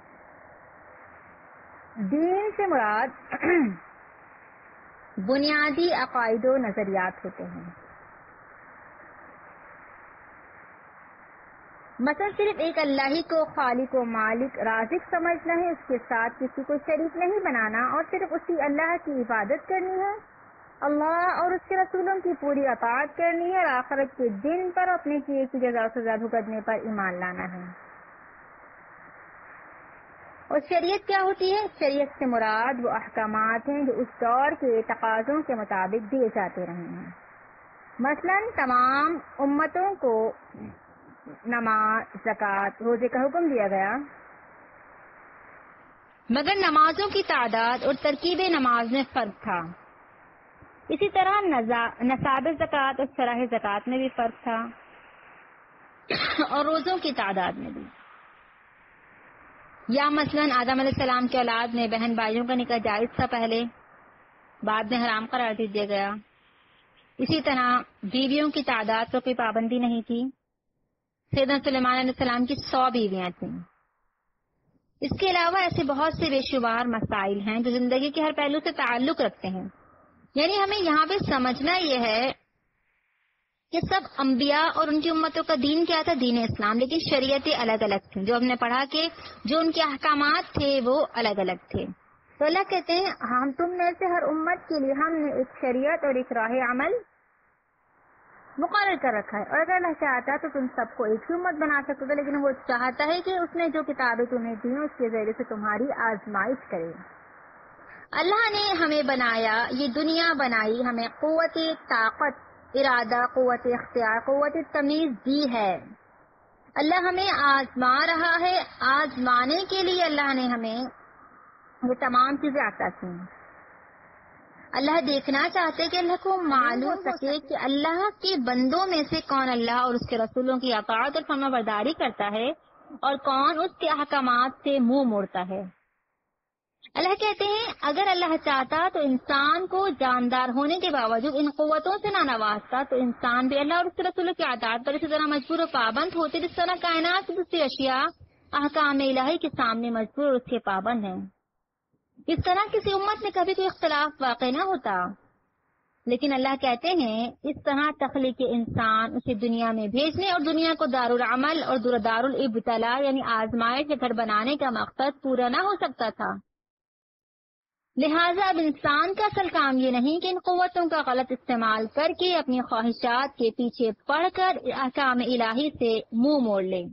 دین سے مراد بنیادی عقائد و نظریات ہوتے ہیں، مثلا صرف ایک اللہ ہی کو خالق و مالک رازق سمجھنا ہے، اس کے ساتھ کسی کو شریک نہیں بنانا، اور صرف اسی اللہ کی عبادت کرنی ہے، اللہ اور اس کے رسولوں کی پوری اطاعت کرنی ہے، اور آخرت کے دن پر اپنے کیے کی جزا و سزا بھگتنے پر ایمان لانا ہے۔ اور شریعت کیا ہوتی ہے؟ شریعت سے مراد وہ احکامات ہیں جو اس دور کے تقاضوں کے مطابق دیے جاتے رہے ہیں۔ مثلا تمام امتوں کو نماز، زکوٰۃ، روزے کا حکم دیا گیا، مگر نمازوں کی تعداد اور ترکیب نماز میں فرق تھا۔ اسی طرح نصاب زکوٰۃ اور شرح زکوٰۃ میں بھی فرق تھا۔ اور روزوں کی تعداد میں بھی. یا مثلاً آدم علیہ السلام کے اولاد میں بہن بھائیوں کا نکاح جائز تھا پہلے، بعد میں حرام قرار دے دیا گیا. اسی طرح بیویوں کی تعداد پر کوئی پابندی نہیں تھی. سیدنا سلیمان علیہ السلام کی سو بیویاں تھیں. اس کے علاوہ ایسے بہت سے بے شمار مسائل ہیں جو زندگی کے ہر پہلو سے تعلق رکھتے ہیں. یعنی ہمیں یہاں پہ سمجھنا یہ ہے کہ سب انبیاء اور ان کی امتوں کا دین کیا تھا؟ دین اسلام، لیکن شریعتیں الگ الگ تھیں. جو ہم نے پڑھا کہ جو ان کے احکامات تھے وہ الگ الگ تھے. تو اللہ کہتے ہیں ہم تم میں سے ہر امت کے لیے ہم نے ایک شریعت اور ایک راہ عمل مقرر کر رکھا ہے. اور اگر اللہ چاہتا تو تم سب کو ایک ہی امت بنا سکتے تھے، لیکن وہ چاہتا ہے کہ اس نے جو کتابیں تمہیں دی اس کے ذریعے سے تمہاری آزمائش کرے. اللہ نے ہمیں بنایا، یہ دنیا بنائی، ہمیں قوت طاقت، ارادہ، قوت اختیار، قوت تمیز دی ہے. اللہ ہمیں آزما رہا ہے. آزمانے کے لیے اللہ نے ہمیں یہ تمام چیزیں عطا کی. اللہ دیکھنا چاہتے کہ اللہ کو معلوم سکے کہ اللہ کے بندوں میں سے کون اللہ اور اس کے رسولوں کی اطاعت اور فرما برداری کرتا ہے اور کون اس کے احکامات سے منہ موڑتا ہے. اللہ کہتے ہیں اگر اللہ چاہتا تو انسان کو جاندار ہونے کے باوجود ان قوتوں سے نہ نوازتا تو انسان بھی اللہ اور اس کے رسولوں کی اطاعت پر اسی طرح مجبور و پابند ہوتے جس طرح کائنات کی دوسری اشیاء احکام الہی کے سامنے مجبور اور اس کے پابند ہیں. اس طرح کسی امت میں کبھی کوئی اختلاف واقع نہ ہوتا. لیکن اللہ کہتے ہیں اس طرح تخلیق انسان اسے دنیا میں بھیجنے اور دنیا کو دار العمل اور دار الابتلاء یعنی آزمائش کے گھر بنانے کا مقصد پورا نہ ہو سکتا تھا. لہٰذا اب انسان کا اصل کام یہ نہیں کہ ان قوتوں کا غلط استعمال کر کے اپنی خواہشات کے پیچھے پڑھ کر احکام الہی سے منہ موڑ لے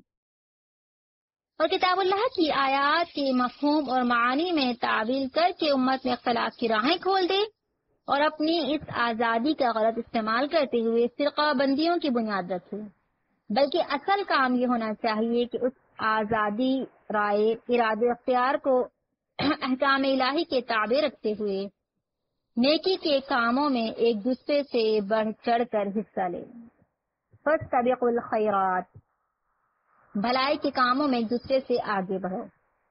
اور کتاب اللہ کی آیات کے مفہوم اور معانی میں تعویل کر کے امت میں اختلاف کی راہیں کھول دے اور اپنی اس آزادی کا غلط استعمال کرتے ہوئے فرقہ بندیوں کی بنیاد رکھے. بلکہ اصل کام یہ ہونا چاہیے کہ اس آزادی، رائے، ارادے، اختیار کو احکام الہی کے تابع رکھتے ہوئے نیکی کے کاموں میں ایک دوسرے سے بڑھ چڑھ کر حصہ لے. فاستبقوا الخیرات، بھلائی کے کاموں میں ایک دوسرے سے آگے بڑھو.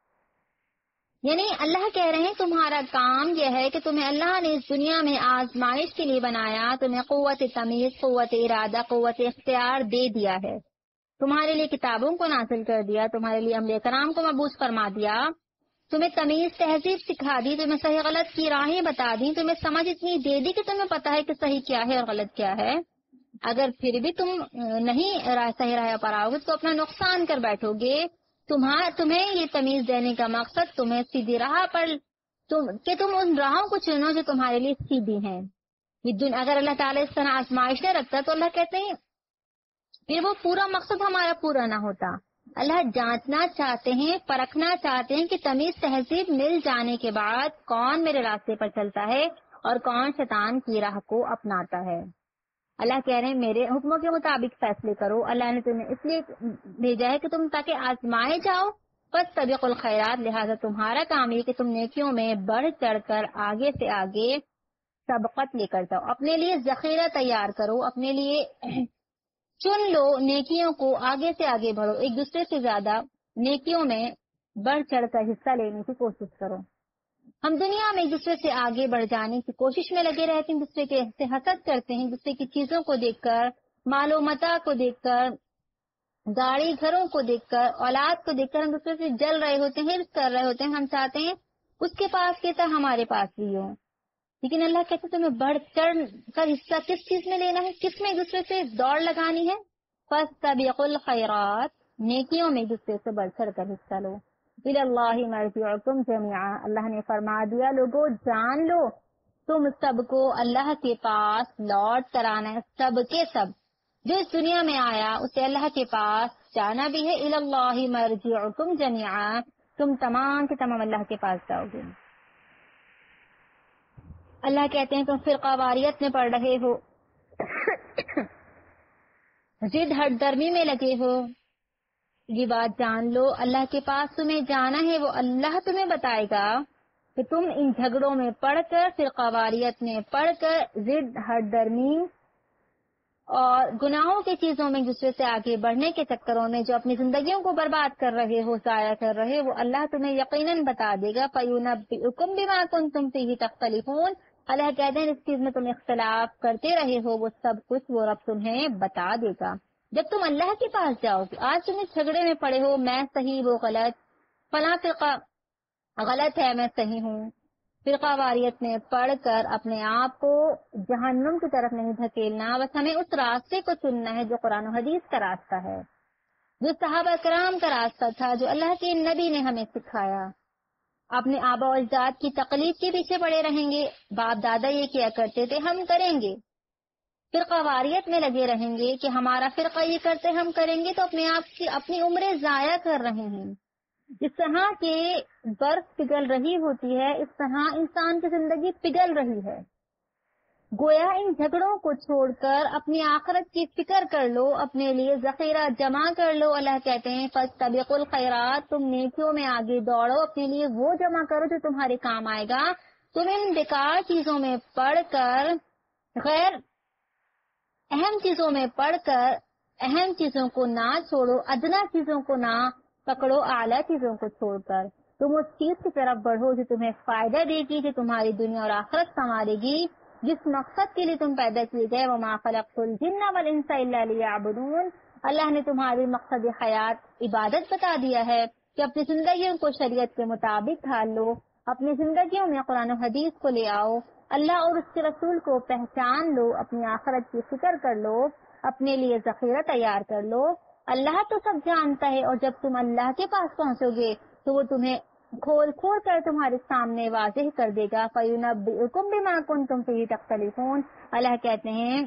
یعنی اللہ کہہ رہے ہیں تمہارا کام یہ ہے کہ تمہیں اللہ نے اس دنیا میں آزمائش کے لیے بنایا، تمہیں قوت تمیز، قوت ارادہ، قوت اختیار دے دیا ہے، تمہارے لیے کتابوں کو نازل کر دیا، تمہارے لیے انبیاء کرام کو مبعوث فرما دیا، تمہیں تمیز تہذیب سکھا دی، تمہیں صحیح غلط کی راہیں بتا دی، تمہیں سمجھ اتنی دے دی کہ تمہیں پتا ہے کہ صحیح کیا ہے اور غلط کیا ہے. اگر پھر بھی تم نہیں صحیح راہ پر آؤ گے تو اپنا نقصان کر بیٹھو گے. تمہارا تمہیں یہ تمیز دینے کا مقصد تمہیں سیدھی راہ پر تم کہ تم ان راہوں کو چنو جو تمہارے لیے سیدھی ہیں. اگر اللہ تعالیٰ اس طرح آزمائش نہ رکھتا تو اللہ کہتے ہیں پھر وہ پورا مقصد ہمارا پورا نہ ہوتا. اللہ جانچنا چاہتے ہیں، پرکھنا چاہتے ہیں کہ تمیز تہذیب مل جانے کے بعد کون میرے راستے پر چلتا ہے اور کون شیطان کی راہ کو اپناتا ہے. اللہ کہہ رہے ہیں میرے حکموں کے مطابق فیصلے کرو. اللہ نے تمہیں اس لیے بھیجا ہے کہ تم تاکہ آزمائے جاؤ. فاستبقوا الخیرات، لہٰذا تمہارا کام یہ کہ تم نیکیوں میں بڑھ چڑھ کر آگے سے آگے سبقت لے کر جاؤ. اپنے لیے ذخیرہ تیار کرو، اپنے لیے چن لو نیکیوں کو، آگے سے آگے بڑھو، ایک دوسرے سے زیادہ نیکیوں میں بڑھ چڑھ کر حصہ لینے کی کوشش کرو. ہم دنیا میں ایک دوسرے سے آگے بڑھ جانے کی کوشش میں لگے رہتے ہیں، دوسرے کے سے حسد کرتے ہیں، دوسرے کی چیزوں کو دیکھ کر، مال و متاع کو دیکھ کر، گاڑی گھروں کو دیکھ کر، اولاد کو دیکھ کر ہم دوسرے سے جل رہے ہوتے ہیں، حرص کر رہے ہوتے ہیں. ہم چاہتے ہیں اس کے پاس کیسا ہمارے پاس بھی ہو. لیکن اللہ کہتے تمہیں بڑھ چڑھ کر حصہ کس چیز میں لینا ہے، کس میں ایک دوسرے سے دوڑ لگانی ہے. فاستبقوا الخیرات، نیکیوں میں ایک دوسرے سے بڑھ چڑھ کر حصہ لو. الی اللہ مرجعکم جميعا، اللہ نے فرما دیا لوگوں جان لو تم سب کو اللہ کے پاس لوٹ کر آنا ہے. سب کے سب جو اس دنیا میں آیا اسے اللہ کے پاس جانا بھی ہے. الی اللہ مرجعکم جميعا، تم تمام کے تمام اللہ کے پاس جاؤ گے. اللہ کہتے ہیں تم فرقہ واریت میں پڑھ رہے ہو، ضد ہٹ درمی میں لگے ہو. یہ بات جان لو اللہ کے پاس تمہیں جانا ہے، وہ اللہ تمہیں بتائے گا کہ تم ان جھگڑوں میں پڑھ کر، فرقہ واریت میں پڑھ کر، ضد ہٹ درمی اور گناہوں کی چیزوں میں دوسرے سے آگے بڑھنے کے چکروں میں جو اپنی زندگیوں کو برباد کر رہے ہو، ضائع کر رہے ہو، اللہ تمہیں یقیناً بتا دے گا. فَيُنَبِّئُكُم بِمَا كُنتُمْ فِيهِ تَخْتَلِفُونَ. اللہ کہتے ہیں جس چیز میں تم اختلاف کرتے رہے ہو وہ سب کچھ وہ رب تمہیں بتا دے گا. جب تم اللہ کے پاس جاؤ گے، آج تم اس جھگڑے میں پڑے ہو، میں صحیح وہ غلط، فلاں فرقہ غلط ہے میں صحیح ہوں، فرقہ واریت میں پڑھ کر اپنے آپ کو جہنم کی طرف نہیں دھکیلنا. بس ہمیں اس راستے کو چننا ہے جو قرآن و حدیث کا راستہ ہے، جو صحابہ کرام کا راستہ تھا، جو اللہ کے نبی نے ہمیں سکھایا. اپنے آبا و اجداد کی تقلید کے پیچھے پڑے رہیں گے، باپ دادا یہ کیا کرتے تھے ہم کریں گے، فرقہ واریت میں لگے رہیں گے کہ ہمارا فرقہ یہ کرتے ہم کریں گے، تو اپنے آپ کی اپنی عمریں ضائع کر رہے ہیں. جس طرح کے برف پگھل رہی ہوتی ہے اس طرح انسان کی زندگی پگھل رہی ہے. گویا ان جھگڑوں کو چھوڑ کر اپنی آخرت کی فکر کر لو، اپنے لیے ذخیرہ جمع کر لو. اللہ کہتے ہیں فاستبقوا الخیرات، تم نیکیوں میں آگے دوڑو، اپنے لیے وہ جمع کرو جو تمہارے کام آئے گا. تم ان بیکار چیزوں میں پڑھ کر، غیر اہم چیزوں میں پڑھ کر اہم چیزوں کو نہ چھوڑو، ادنا چیزوں کو نہ پکڑو، اعلیٰ چیزوں کو چھوڑ کر تم اس چیز کی طرف بڑھو جو تمہیں فائدہ دے گی، جو تمہاری دنیا اور آخرت سنوارے گی، جس مقصد کے لیے تم پیدا کیے گئے. وما خلقت الجن والانس الا لیعبدون. اللہ نے تمہاری مقصد حیات عبادت بتا دیا ہے کہ اپنی زندگیوں کو شریعت کے مطابق ڈھال لو، اپنی زندگیوں میں قرآن و حدیث کو لے آؤ، اللہ اور اس کے رسول کو پہچان لو، اپنی آخرت کی فکر کر لو، اپنے لیے ذخیرہ تیار کر لو. اللہ تو سب جانتا ہے، اور جب تم اللہ کے پاس پہنچو گے تو وہ تمہیں کھول کھول کر تمہارے سامنے واضح کر دے گا. فَيُنَبِّئُكُم بِمَا كُنتُمْ فِيهِ تَخْتَلِفُونَ. اللہ کہتے ہیں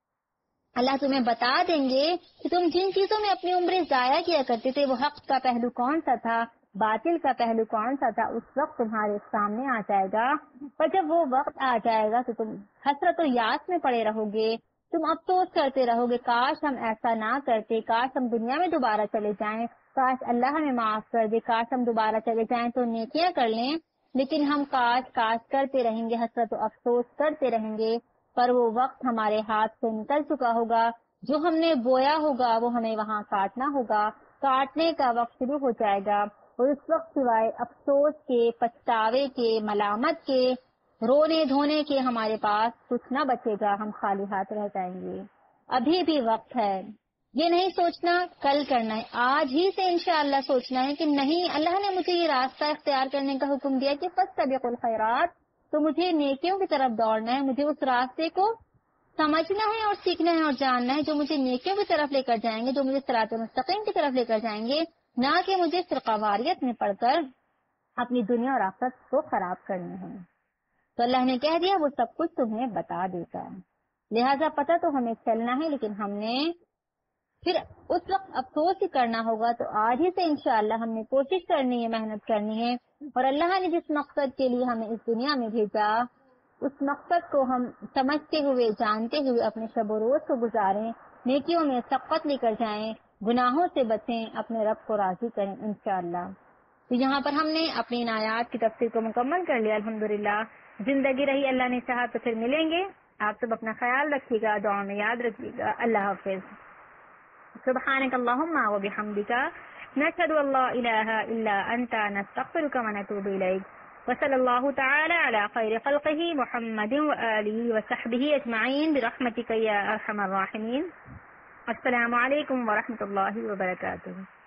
اللہ تمہیں بتا دیں گے کہ تم جن چیزوں میں اپنی عمریں ضائع کیا کرتے تھے وہ حق کا پہلو کون سا تھا، باطل کا پہلو کون سا تھا. اس وقت تمہارے سامنے آ جائے گا. پر جب وہ وقت آ جائے گا تو تم حسرت و یاس میں پڑے رہو گے، تم افسوس کرتے رہو گے کاش ہم ایسا نہ کرتے، کاش ہم دنیا میں دوبارہ چلے جائیں، کاش اللہ ہمیں معاف کر دے، کاش ہم دوبارہ چلے جائیں تو نیکیاں کر لیں. لیکن ہم کاش کاش کرتے رہیں گے، حسرت و افسوس کرتے رہیں گے، پر وہ وقت ہمارے ہاتھ سے نکل چکا ہوگا. جو ہم نے بویا ہوگا وہ ہمیں وہاں کاٹنا ہوگا، کاٹنے کا وقت شروع ہو جائے گا. اور اس وقت سوائے افسوس کے، پچھتاوے کے، ملامت کے، رونے دھونے کے ہمارے پاس کچھ نہ بچے گا، ہم خالی ہاتھ رہ جائیں گے. ابھی بھی وقت ہے، یہ نہیں سوچنا کل کرنا ہے، آج ہی سے انشاءاللہ سوچنا ہے کہ نہیں، اللہ نے مجھے یہ راستہ اختیار کرنے کا حکم دیا کہ فاستبقوا الخیرات، تو مجھے نیکیوں کی طرف دوڑنا ہے، مجھے اس راستے کو سمجھنا ہے اور سیکھنا ہے اور جاننا ہے جو مجھے نیکیوں کی طرف لے کر جائیں گے، جو مجھے صراط مستقیم کی طرف لے کر جائیں گے، نہ کہ مجھے فرقہ واریت میں پڑھ کر اپنی دنیا اور آخرت کو خراب کرنے ہیں. تو اللہ نے کہہ دیا وہ سب کچھ تمہیں بتا دیتا ہے، لہذا پتہ تو ہمیں چلنا ہے، لیکن ہم نے پھر اس وقت افسوس ہی کرنا ہوگا. تو آج ہی سے انشاءاللہ ہم نے کوشش کرنی ہے، محنت کرنی ہے، اور اللہ نے جس مقصد کے لیے ہمیں اس دنیا میں بھیجا اس مقصد کو ہم سمجھتے ہوئے جانتے ہوئے اپنے شب و روز کو گزاریں، نیکیوں میں سبقت لے کر جائیں، گناہوں سے بچیں، اپنے رب کو راضی کریں انشاءاللہ. تو یہاں پر ہم نے اپنی ان آیات کی تفسیر کو مکمل کر لیا الحمدللہ. زندگی رہی اللہ نے چاہا تو پھر ملیں گے. آپ سب اپنا خیال رکھیے گا، دعا میں یاد رکھیے گا. اللہ حافظ. سبحانک اللہم و بحمدک، نشہد ان لا الہ الا انت، نستغفرک و نتوب الیک. وصلی اللہ تعالی علی خیر خلقہ محمد و آلہ و صحبہ اجمعین برحمتک یا ارحم الراحمین. السلام علیکم ورحمۃ اللہ وبرکاتہ.